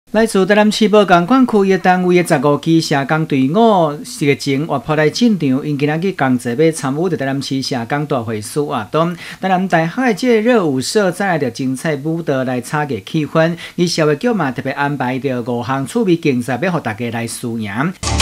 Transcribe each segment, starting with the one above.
来自台南市保共管区的单位的15期社工队伍热情活泼来进场，因今仔日同齐要参与台南市社工大会师活动。台南大学的这个热舞社再来着精彩舞蹈来炒热气氛，而社会局嘛特别安排着5项趣味竞赛，要互大家来输赢。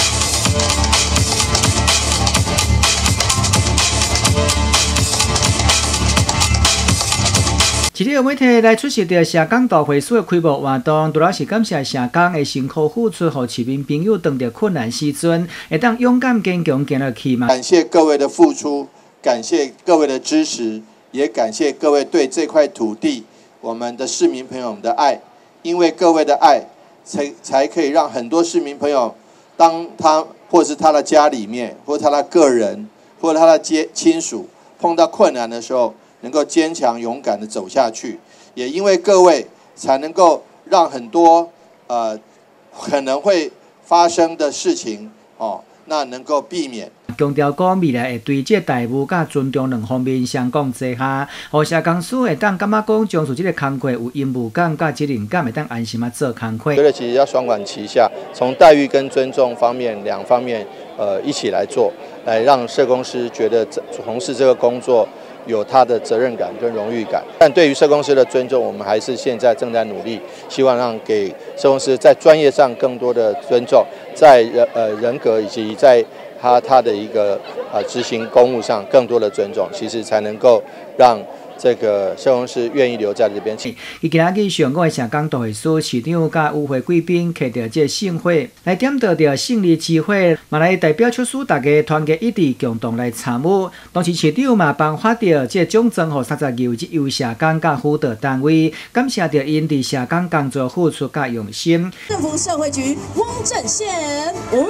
一日媒体来出席着社工大会师的开幕活动，主要是感谢社工的辛苦付出，和市民朋友当着困难时阵，会当勇敢坚强行落去嘛。 感谢各位的付出，感谢各位的支持，也感谢各位对这块土地、我们的市民朋友们的爱。因为各位的爱，才可以让很多市民朋友，当他或是他的家里面，或他的个人，或他的亲属碰到困难的时候，能够坚强勇敢的走下去，也因为各位才能够让很多可能会发生的事情那能够避免。 强调讲未来会对这代务甲尊重两方面相共结合，互社工师会当感觉讲从事这个工作有义务感甲责任感，会当安心啊做工作。 觉得其实要双管齐下，从待遇跟尊重方面两方面一起来做，来让社工师觉得从事这个工作有他的责任感跟荣誉感。但对于社工师的尊重，我们还是现在正在努力，希望让给社工师在专业上更多的尊重，在人格以及在他的一个执行公务上更多的尊重，其实才能够让这个社工师愿意留在这边。 伊今仔日上午的社工大会师市长甲与会贵宾摕着这盛会来点到着胜利之火，嘛来代表出使大家团结一致，共同来参与。当时市长嘛颁发着这奖状予32优社工甲辅导单位，感谢着因伫社工工作付出甲用心。 政府社会局翁正宪，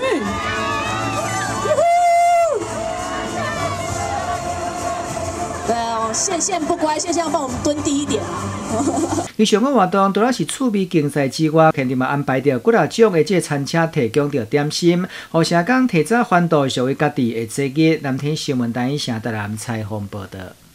线不乖，线要帮我们蹲低一点啊！ 伊上个活动除了是趣味竞赛之外，肯定嘛安排着几啊种的这餐车提供着点心，互社工提早欢度社会各地的节日。南天新闻台城台南采访报道。